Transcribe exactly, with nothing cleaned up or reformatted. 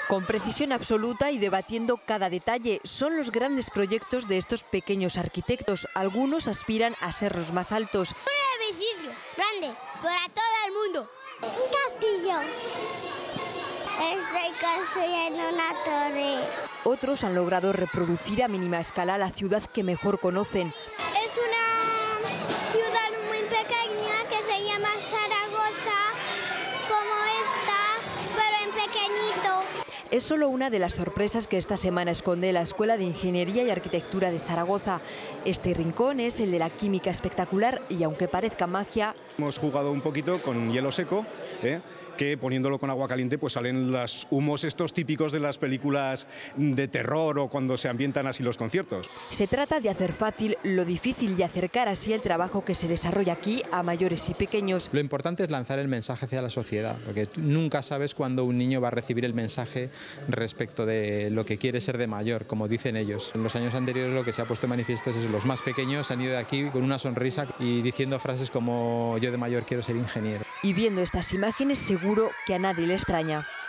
Con precisión absoluta y debatiendo cada detalle, son los grandes proyectos de estos pequeños arquitectos. Algunos aspiran a ser los más altos. Un edificio grande para todo el mundo. Un castillo. Estoy construyendo una torre. Otros han logrado reproducir a mínima escala la ciudad que mejor conocen. Es una ciudad muy pequeña que se llama Zaragoza, como esta, pero en pequeñito. Es solo una de las sorpresas que esta semana esconde la Escuela de Ingeniería y Arquitectura de Zaragoza. Este rincón es el de la química espectacular y, aunque parezca magia, hemos jugado un poquito con hielo seco, ¿eh? que poniéndolo con agua caliente pues salen los humos estos típicos de las películas de terror o cuando se ambientan así los conciertos. Se trata de hacer fácil lo difícil y acercar así el trabajo que se desarrolla aquí a mayores y pequeños. Lo importante es lanzar el mensaje hacia la sociedad, porque nunca sabes cuándo un niño va a recibir el mensaje respecto de lo que quiere ser de mayor, como dicen ellos. En los años anteriores lo que se ha puesto de manifiesto es eso, los más pequeños han ido de aquí con una sonrisa y diciendo frases como yo de mayor quiero ser ingeniero. Y viendo estas imágenes seguro que a nadie le extraña.